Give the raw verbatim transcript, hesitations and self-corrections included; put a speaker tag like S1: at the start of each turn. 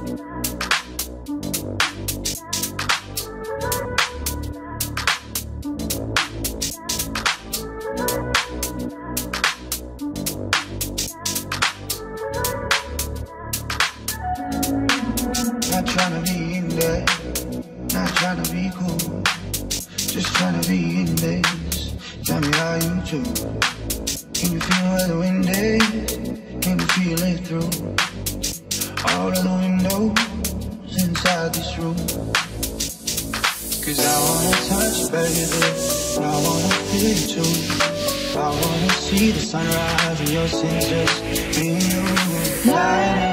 S1: Not tryna be in there, not tryna be cool, just tryna be in this. Tell me how you do. Can you feel where the wind is? Can you feel it through all of the windows inside this room? Cause I wanna touch, baby, I wanna feel it too. I wanna see the sunrise and your sins just being you. Light